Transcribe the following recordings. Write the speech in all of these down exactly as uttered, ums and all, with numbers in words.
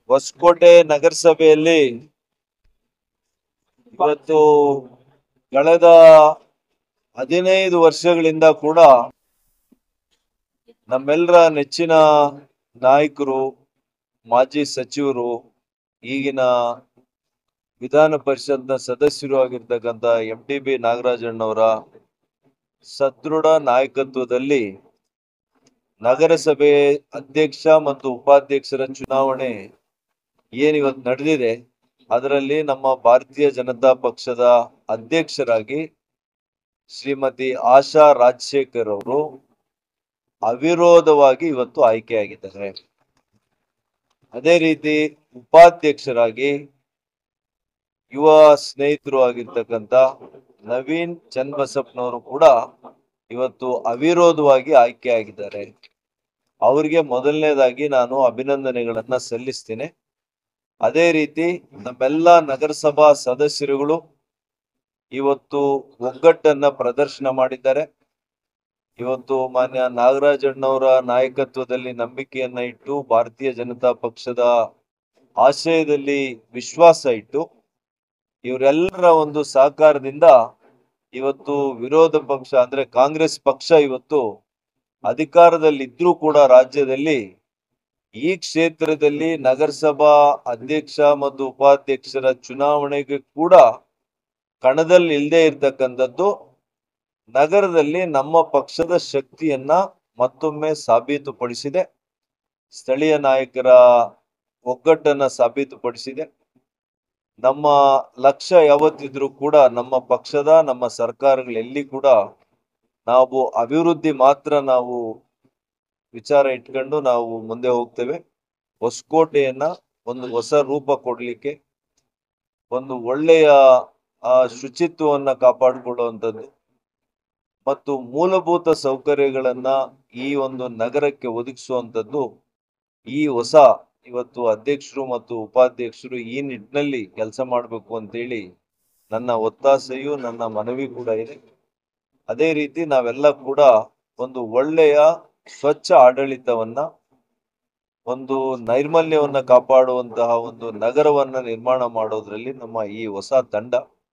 ಹೊಸಕೋಟೆ ನಗರಸಭೆಯಲ್ಲಿ ಇವತ್ತು ಕಳೆದ ಹದಿನೈದು ವರ್ಷಗಳಿಂದ ಕೂಡ ನಮ್ಮೆಲ್ಲರ ನೆಚ್ಚಿನ ನಾಯಕರು, ಮಾಜಿ ಸಚಿವರು, ಈಗಿನ ವಿಧಾನ ಪರಿಷತ್ನ ಸದಸ್ಯರು ಆಗಿರ್ತಕ್ಕಂಥ ಎಂ ಟಿ ಬಿ ನಾಗರಾಜಣ್ಣವರ ಸದೃಢ ನಾಯಕತ್ವದಲ್ಲಿ ನಗರಸಭೆ ಅಧ್ಯಕ್ಷ ಮತ್ತು ಉಪಾಧ್ಯಕ್ಷರ ಚುನಾವಣೆ ಏನಿವತ್ತು ನಡೆದಿದೆ, ಅದರಲ್ಲಿ ನಮ್ಮ ಭಾರತೀಯ ಜನತಾ ಪಕ್ಷದ ಅಧ್ಯಕ್ಷರಾಗಿ ಶ್ರೀಮತಿ ಆಶಾ ರಾಜಶೇಖರ್ ಅವರು ಅವಿರೋಧವಾಗಿ ಇವತ್ತು ಆಯ್ಕೆಯಾಗಿದ್ದಾರೆ. ಅದೇ ರೀತಿ ಉಪಾಧ್ಯಕ್ಷರಾಗಿ ಯುವ ಸ್ನೇಹಿತರು ಆಗಿರ್ತಕ್ಕಂಥ ನವೀನ್ ಚನ್ನಬಸಪ್ಪನವರು ಕೂಡ ಇವತ್ತು ಅವಿರೋಧವಾಗಿ ಆಯ್ಕೆಯಾಗಿದ್ದಾರೆ. ಅವರಿಗೆ ಮೊದಲನೇದಾಗಿ ನಾನು ಅಭಿನಂದನೆಗಳನ್ನ ಸಲ್ಲಿಸ್ತೇನೆ. ಅದೇ ರೀತಿ ನಮ್ಮೆಲ್ಲ ನಗರಸಭಾ ಸದಸ್ಯರುಗಳು ಇವತ್ತು ಒಗ್ಗಟ್ಟನ್ನ ಪ್ರದರ್ಶನ ಮಾಡಿದ್ದಾರೆ. ಇವತ್ತು ಮಾನ್ಯ ನಾಗರಾಜಣ್ಣವರ ನಾಯಕತ್ವದಲ್ಲಿ ನಂಬಿಕೆಯನ್ನ ಇಟ್ಟು ಭಾರತೀಯ ಜನತಾ ಪಕ್ಷದ ಆಶಯದಲ್ಲಿ ವಿಶ್ವಾಸ ಇಟ್ಟು ಇವರೆಲ್ಲರ ಒಂದು ಸಹಕಾರದಿಂದ ಇವತ್ತು ವಿರೋಧ ಪಕ್ಷ ಅಂದ್ರೆ ಕಾಂಗ್ರೆಸ್ ಪಕ್ಷ ಇವತ್ತು ಅಧಿಕಾರದಲ್ಲಿ ಇದ್ರೂ ಕೂಡ ರಾಜ್ಯದಲ್ಲಿ ಈ ಕ್ಷೇತ್ರದಲ್ಲಿ ನಗರಸಭಾ ಅಧ್ಯಕ್ಷ ಮತ್ತು ಉಪಾಧ್ಯಕ್ಷರ ಚುನಾವಣೆಗೆ ಕೂಡ ಕಣದಲ್ಲಿ ಇಲ್ಲದೆ ಇರ್ತಕ್ಕಂಥದ್ದು ನಗರದಲ್ಲಿ ನಮ್ಮ ಪಕ್ಷದ ಶಕ್ತಿಯನ್ನ ಮತ್ತೊಮ್ಮೆ ಸಾಬೀತುಪಡಿಸಿದೆ. ಸ್ಥಳೀಯ ನಾಯಕರ ಒಗ್ಗಟ್ಟನ್ನ ಸಾಬೀತುಪಡಿಸಿದೆ. ನಮ್ಮ ಲಕ್ಷ್ಯ ಯಾವತ್ತಿದ್ರೂ ಕೂಡ ನಮ್ಮ ಪಕ್ಷದ ನಮ್ಮ ಸರ್ಕಾರಗಳೆಲ್ಲಿ ಕೂಡ ನಾವು ಅಭಿವೃದ್ಧಿ ಮಾತ್ರ ನಾವು ವಿಚಾರ ಇಟ್ಕೊಂಡು ನಾವು ಮುಂದೆ ಹೋಗ್ತೇವೆ. ಹೊಸಕೋಟೆಯನ್ನ ಒಂದು ಹೊಸ ರೂಪ ಕೊಡ್ಲಿಕ್ಕೆ, ಒಂದು ಒಳ್ಳೆಯ ಆ ಶುಚಿತ್ವವನ್ನ ಕಾಪಾಡಿಕೊಳ್ಳುವಂಥದ್ದು ಮತ್ತು ಮೂಲಭೂತ ಸೌಕರ್ಯಗಳನ್ನ ಈ ಒಂದು ನಗರಕ್ಕೆ ಒದಗಿಸುವಂಥದ್ದು ಈ ಹೊಸ ಇವತ್ತು ಅಧ್ಯಕ್ಷರು ಮತ್ತು ಉಪಾಧ್ಯಕ್ಷರು ಈ ನಿಟ್ಟಿನಲ್ಲಿ ಕೆಲಸ ಮಾಡಬೇಕು ಅಂತೇಳಿ ನನ್ನ ಒತ್ತಾಸೆಯು ನನ್ನ ಮನವಿ ಕೂಡ ಇದೆ. ಅದೇ ರೀತಿ ನಾವೆಲ್ಲ ಕೂಡ ಒಂದು ಒಳ್ಳೆಯ ಸ್ವಚ್ಛ ಆಡಳಿತವನ್ನ, ಒಂದು ನೈರ್ಮಲ್ಯವನ್ನ ಕಾಪಾಡುವಂತಹ ಒಂದು ನಗರವನ್ನ ನಿರ್ಮಾಣ ಮಾಡೋದ್ರಲ್ಲಿ ನಮ್ಮ ಈ ಹೊಸ ತಂಡ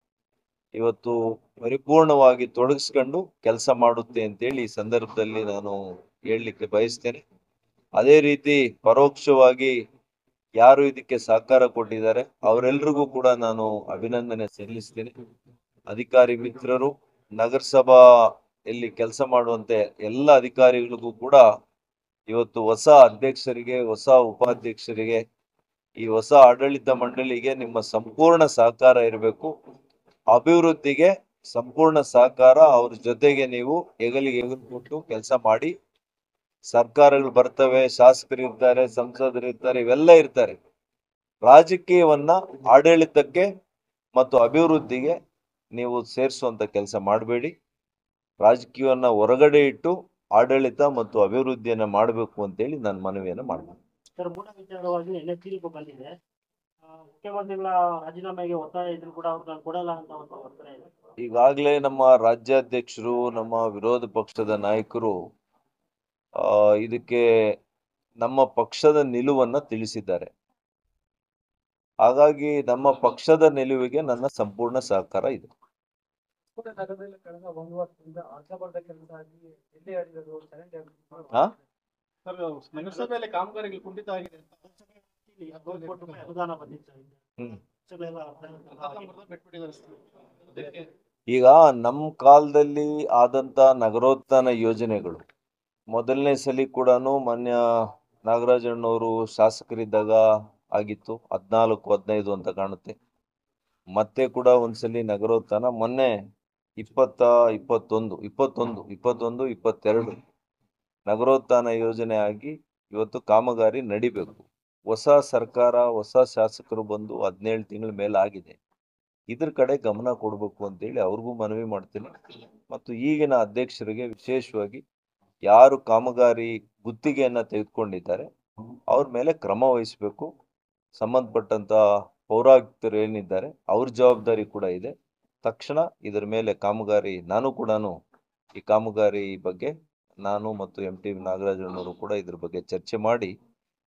ಇವತ್ತು ಪರಿಪೂರ್ಣವಾಗಿ ತೊಡಗಿಸ್ಕೊಂಡು ಕೆಲಸ ಮಾಡುತ್ತೆ ಅಂತೇಳಿ ಈ ಸಂದರ್ಭದಲ್ಲಿ ನಾನು ಹೇಳಲಿಕ್ಕೆ ಬಯಸ್ತೇನೆ. ಅದೇ ರೀತಿ ಪರೋಕ್ಷವಾಗಿ ಯಾರು ಇದಕ್ಕೆ ಸಹಕಾರ ಕೊಟ್ಟಿದ್ದಾರೆ ಅವರೆಲ್ಲರಿಗೂ ಕೂಡ ನಾನು ಅಭಿನಂದನೆ ಸಲ್ಲಿಸ್ತೇನೆ. ಅಧಿಕಾರಿ ಮಿತ್ರರು, ನಗರಸಭಾ ಇಲ್ಲಿ ಕೆಲಸ ಮಾಡುವಂತೆ ಎಲ್ಲ ಅಧಿಕಾರಿಗಳಿಗೂ ಕೂಡ ಇವತ್ತು ಹೊಸ ಅಧ್ಯಕ್ಷರಿಗೆ, ಹೊಸ ಉಪಾಧ್ಯಕ್ಷರಿಗೆ, ಈ ಹೊಸ ಆಡಳಿತ ಮಂಡಳಿಗೆ ನಿಮ್ಮ ಸಂಪೂರ್ಣ ಸಹಕಾರ ಇರಬೇಕು. ಅಭಿವೃದ್ಧಿಗೆ ಸಂಪೂರ್ಣ ಸಹಕಾರ, ಅವ್ರ ಜೊತೆಗೆ ನೀವು ಹೆಗಲಿಗೆ ಹೆಗಲು ಕೊಟ್ಟು ಕೆಲಸ ಮಾಡಿ. ಸರ್ಕಾರಗಳು ಬರ್ತವೆ, ಶಾಸಕರು ಇರ್ತಾರೆ, ಸಂಸದರು ಇರ್ತಾರೆ, ಇವೆಲ್ಲ ಇರ್ತಾರೆ. ರಾಜಕೀಯವನ್ನ ಆಡಳಿತಕ್ಕೆ ಮತ್ತು ಅಭಿವೃದ್ಧಿಗೆ ನೀವು ಸೇರಿಸುವಂತ ಕೆಲಸ ಮಾಡಬೇಡಿ. ರಾಜಕೀಯವನ್ನ ಹೊರಗಡೆ ಇಟ್ಟು ಆಡಳಿತ ಮತ್ತು ಅಭಿವೃದ್ಧಿಯನ್ನ ಮಾಡಬೇಕು ಅಂತೇಳಿ ನಾನು ಮನವಿಯನ್ನು ಮಾಡ್ತೀನಿ. ಸರ್, ಮೂಲ ವಿಚಾರವಾಗಿ ನಿನ್ನೆ ತೀರ್ಪು ಬಂದಿದೆ. ಮುಖ್ಯಮಂತ್ರಿಗಳ ರಾಜೀನಾಮೆಗೆ ಒತ್ತಾಯ ಇದ್ರು ಕೂಡ ಅವ್ರನ್ನ ಕೊಡಲ್ಲ ಅಂತ ಒಂದು ಒತ್ತಾಯ ಇದೆ. ಈಗಾಗಲೇ ನಮ್ಮ ರಾಜ್ಯಾಧ್ಯಕ್ಷರು, ನಮ್ಮ ವಿರೋಧ ಪಕ್ಷದ ನಾಯಕರು ಆ ಇದಕ್ಕೆ ನಮ್ಮ ಪಕ್ಷದ ನಿಲುವನ್ನ ತಿಳಿಸಿದ್ದಾರೆ. ಹಾಗಾಗಿ ನಮ್ಮ ಪಕ್ಷದ ನಿಲುವಿಗೆ ನನ್ನ ಸಂಪೂರ್ಣ ಸಹಕಾರ ಇದೆ. ನಗರಸಭೆಯಲ್ಲಿ ಕಾಮಗಾರಿಗಳು ಕುಂಠಿತ ಆಗಿದೆ. ಈಗ ನಮ್ಮ ಕಾಲದಲ್ಲಿ ಆದಂತ ನಗರೋತ್ಥಾನ ಯೋಜನೆಗಳು ಮೊದಲನೇ ಸಲಿ ಕೂಡ ಮಾನ್ಯ ನಾಗರಾಜಣ್ಣವರು ಶಾಸಕರಿದ್ದಾಗ ಆಗಿತ್ತು. ಹದ್ನಾಲ್ಕು ಹದಿನೈದು ಅಂತ ಕಾಣುತ್ತೆ. ಮತ್ತೆ ಕೂಡ ಒಂದ್ಸಲಿ ನಗರೋತ್ಥಾನ ಮೊನ್ನೆ ಇಪ್ಪತ್ತ ಇಪ್ಪತ್ತೊಂದು ಇಪ್ಪತ್ತೊಂದು ಇಪ್ಪತ್ತೊಂದು ಇಪ್ಪತ್ತೆರಡು ನಗರೋತ್ಥಾನ ಯೋಜನೆ ಆಗಿ ಇವತ್ತು ಕಾಮಗಾರಿ ನಡಿಬೇಕು. ಹೊಸ ಸರ್ಕಾರ, ಹೊಸ ಶಾಸಕರು ಬಂದು ಹದಿನೇಳು ತಿಂಗಳ ಮೇಲೆ ಆಗಿದೆ. ಇದ್ರ ಕಡೆ ಗಮನ ಕೊಡಬೇಕು ಅಂತೇಳಿ ಅವ್ರಿಗೂ ಮನವಿ ಮಾಡ್ತೀನಿ. ಮತ್ತು ಈಗಿನ ಅಧ್ಯಕ್ಷರಿಗೆ ವಿಶೇಷವಾಗಿ ಯಾರು ಕಾಮಗಾರಿ ಗುತ್ತಿಗೆಯನ್ನ ತೆಗೆದುಕೊಂಡಿದ್ದಾರೆ ಅವ್ರ ಮೇಲೆ ಕ್ರಮ ವಹಿಸಬೇಕು. ಸಂಬಂಧಪಟ್ಟಂತ ಪೌರಾಯುಕ್ತರು ಏನಿದ್ದಾರೆ ಅವ್ರ ಜವಾಬ್ದಾರಿ ಕೂಡ ಇದೆ. ತಕ್ಷಣ ಇದರ ಮೇಲೆ ಕಾಮಗಾರಿ, ನಾನು ಕೂಡ ಈ ಕಾಮಗಾರಿ ಬಗ್ಗೆ ನಾನು ಮತ್ತು ಎಂ ಟಿ ನಾಗರಾಜಣ್ಣವರು ಕೂಡ ಇದ್ರ ಬಗ್ಗೆ ಚರ್ಚೆ ಮಾಡಿ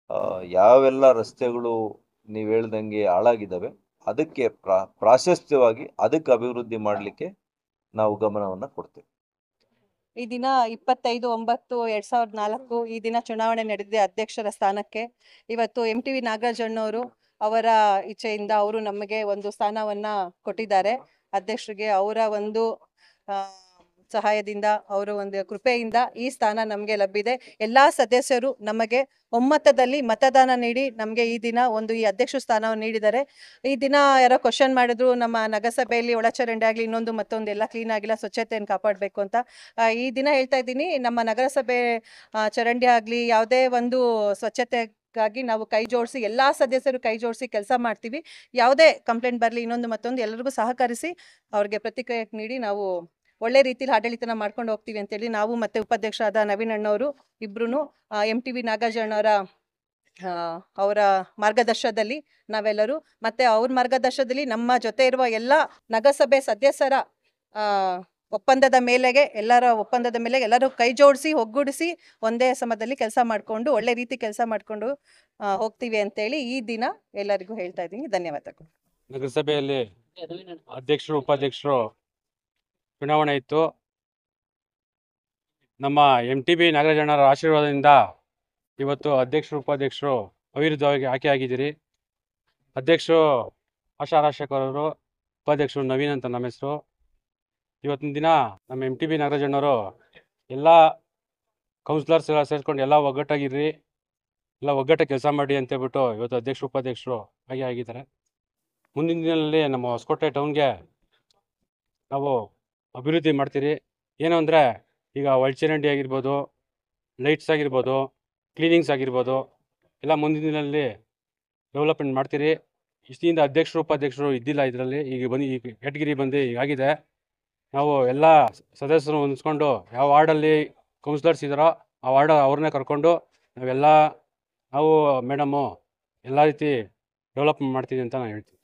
ಆ, ಯಾವೆಲ್ಲ ರಸ್ತೆಗಳು ನೀವು ಹೇಳ್ದಂಗೆ ಹಾಳಾಗಿದ್ದಾವೆ ಅದಕ್ಕೆ ಪ್ರಾ ಪ್ರಾಶಸ್ತ್ಯವಾಗಿ ಅದಕ್ಕೆ ಅಭಿವೃದ್ಧಿ ಮಾಡಲಿಕ್ಕೆ ನಾವು ಗಮನವನ್ನು ಕೊಡ್ತೇವೆ. ಈ ದಿನ ಇಪ್ಪತ್ತೈದು ಒಂಬತ್ತು ಎರಡ್ ಸಾವಿರದ ನಾಲ್ಕು ಈ ದಿನ ಚುನಾವಣೆ ನಡೆದಿದೆ ಅಧ್ಯಕ್ಷರ ಸ್ಥಾನಕ್ಕೆ. ಇವತ್ತು ಎಂ ಟಿ ವಿ ನಾಗರಾಜಣ್ಣವರು ಅವರ ಇಚ್ಛೆಯಿಂದ ಅವರು ನಮಗೆ ಒಂದು ಸ್ಥಾನವನ್ನ ಕೊಟ್ಟಿದ್ದಾರೆ. ಅಧ್ಯಕ್ಷರಿಗೆ ಅವರ ಒಂದು ಆ, ಸಹಾಯದಿಂದ ಅವರ ಒಂದು ಕೃಪೆಯಿಂದ ಈ ಸ್ಥಾನ ನಮಗೆ ಲಭ್ಯದೆ. ಎಲ್ಲಾ ಸದಸ್ಯರು ನಮಗೆ ಒಮ್ಮತದಲ್ಲಿ ಮತದಾನ ನೀಡಿ ನಮಗೆ ಈ ದಿನ ಒಂದು ಈ ಅಧ್ಯಕ್ಷ ಸ್ಥಾನವನ್ನು ನೀಡಿದ್ದಾರೆ. ಈ ದಿನ ಯಾರೋ ಕ್ವಶನ್ ಮಾಡಿದ್ರು, ನಮ್ಮ ನಗರಸಭೆಯಲ್ಲಿ ಒಳಚರಂಡಿ ಆಗಲಿ ಇನ್ನೊಂದು ಮತ್ತೊಂದು ಎಲ್ಲ ಕ್ಲೀನ್ ಆಗಿಲ್ಲ, ಸ್ವಚ್ಛತೆಯನ್ನು ಕಾಪಾಡಬೇಕು ಅಂತ. ಆ, ಈ ದಿನ ಹೇಳ್ತಾ ಇದ್ದೀನಿ, ನಮ್ಮ ನಗರಸಭೆ ಆ, ಚರಂಡಿ ಆಗಲಿ ಯಾವುದೇ ಒಂದು ಸ್ವಚ್ಛತೆ ಗಾಗಿ ನಾವು ಕೈ ಜೋಡಿಸಿ ಎಲ್ಲ ಸದಸ್ಯರು ಕೈ ಜೋಡಿಸಿ ಕೆಲಸ ಮಾಡ್ತೀವಿ. ಯಾವುದೇ ಕಂಪ್ಲೇಂಟ್ ಬರಲಿ ಇನ್ನೊಂದು ಮತ್ತೊಂದು ಎಲ್ಲರಿಗೂ ಸಹಕರಿಸಿ ಅವ್ರಿಗೆ ಪ್ರತಿಕ್ರಿಯೆ ನೀಡಿ ನಾವು ಒಳ್ಳೆ ರೀತಿಯಲ್ಲಿ ಆಡಳಿತನ ಮಾಡ್ಕೊಂಡು ಹೋಗ್ತೀವಿ ಅಂತೇಳಿ ನಾವು ಮತ್ತೆ ಉಪಾಧ್ಯಕ್ಷರಾದ ನವೀನ್ ಅಣ್ಣವರು ಇಬ್ರು ಎಂ ಟಿ ವಿ ನಾಗರಾಜಣ್ಣವರ ಅವರ ಮಾರ್ಗದರ್ಶನದಲ್ಲಿ ನಾವೆಲ್ಲರೂ ಮತ್ತೆ ಅವ್ರ ಮಾರ್ಗದರ್ಶನದಲ್ಲಿ ನಮ್ಮ ಜೊತೆ ಇರುವ ಎಲ್ಲ ನಗರಸಭೆ ಸದಸ್ಯರ ಆ ಒಪ್ಪಂದದ ಮೇಲೆಗೆ ಎಲ್ಲರ ಒಪ್ಪಂದದ ಮೇಲೆ ಎಲ್ಲರೂ ಕೈ ಜೋಡಿಸಿ ಒಗ್ಗೂಡಿಸಿ ಒಂದೇ ಸಮದಲ್ಲಿ ಕೆಲಸ ಮಾಡಿಕೊಂಡು ಒಳ್ಳೆ ರೀತಿ ಕೆಲಸ ಮಾಡಿಕೊಂಡು ಹೋಗ್ತೀವಿ ಅಂತೇಳಿ ಈ ದಿನ ಎಲ್ಲರಿಗೂ ಹೇಳ್ತಾ ಇದ್ದೀನಿ. ಧನ್ಯವಾದಗಳು. ನಗರಸಭೆಯಲ್ಲಿ ಅಧ್ಯಕ್ಷರು ಉಪಾಧ್ಯಕ್ಷರು ಚುನಾವಣೆ ಇತ್ತು. ನಮ್ಮ ಎಂ ಟಿ ಬಿ ನಾಗರಾಜಣ್ಣರ ಆಶೀರ್ವಾದದಿಂದ ಇವತ್ತು ಅಧ್ಯಕ್ಷರು ಉಪಾಧ್ಯಕ್ಷರು ಅವಿರುದ್ಧವಾಗಿ ಆಯ್ಕೆಯಾಗಿದ್ದೀರಿ. ಅಧ್ಯಕ್ಷರು ಆಶಾ ರಾಜಶೇಖರ್ ಅವರು, ಉಪಾಧ್ಯಕ್ಷರು ನವೀನ್ ಅಂತ ನಮ್ಮ ಹೆಸರು. ಇವತ್ತಿನ ದಿನ ನಮ್ಮ ಎಂ ಟಿ ಬಿ ನಾಗರಾಜಣ್ಣವರು ಎಲ್ಲ ಕೌನ್ಸಿಲರ್ಸ್ ಎಲ್ಲ ಸೇರಿಸ್ಕೊಂಡು ಎಲ್ಲ ಒಗ್ಗಟ್ಟಾಗಿರ್ರಿ, ಎಲ್ಲ ಒಗ್ಗಟ್ಟಾಗಿ ಕೆಲಸ ಮಾಡಿ ಅಂತೇಳ್ಬಿಟ್ಟು ಇವತ್ತು ಅಧ್ಯಕ್ಷರು ಉಪಾಧ್ಯಕ್ಷರು ಹಾಗೆ ಆಗಿದ್ದಾರೆ. ಮುಂದಿನ ದಿನದಲ್ಲಿ ನಮ್ಮ ಹೊಸಕೋಟೆ ಟೌನ್ಗೆ ನಾವು ಅಭಿವೃದ್ಧಿ ಮಾಡ್ತೀರಿ. ಏನು ಅಂದರೆ ಈಗ ಒಳಚರಂಡಿ ಆಗಿರ್ಬೋದು, ಲೈಟ್ಸ್ ಆಗಿರ್ಬೋದು, ಕ್ಲೀನಿಂಗ್ಸ್ ಆಗಿರ್ಬೋದು, ಎಲ್ಲ ಮುಂದಿನ ದಿನದಲ್ಲಿ ಡೆವಲಪ್ಮೆಂಟ್ ಮಾಡ್ತೀರಿ. ಇಷ್ಟಿಂದ ಅಧ್ಯಕ್ಷರು ಉಪಾಧ್ಯಕ್ಷರು ಇದ್ದಿಲ್ಲ ಇದರಲ್ಲಿ, ಈಗ ಬಂದು ಈಗ ಕ್ಯಾಟಗಿರಿ ಬಂದು ಈಗಾಗಿದೆ. ನಾವು ಎಲ್ಲ ಸದಸ್ಯರು ಹೊಂದಿಸ್ಕೊಂಡು ಯಾವ ವಾರ್ಡಲ್ಲಿ ಕೌನ್ಸಿಲರ್ಸ್ ಇದ್ದಾರೋ ಆ ವಾರ್ಡ್ ಅವ್ರನ್ನೇ ಕರ್ಕೊಂಡು ನಾವೆಲ್ಲ ನಾವು ಮೇಡಮು ಎಲ್ಲ ರೀತಿ ಡೆವಲಪ್ಮೆಂಟ್ ಮಾಡ್ತೀವಿ ಅಂತ ನಾನು ಹೇಳ್ತೀನಿ.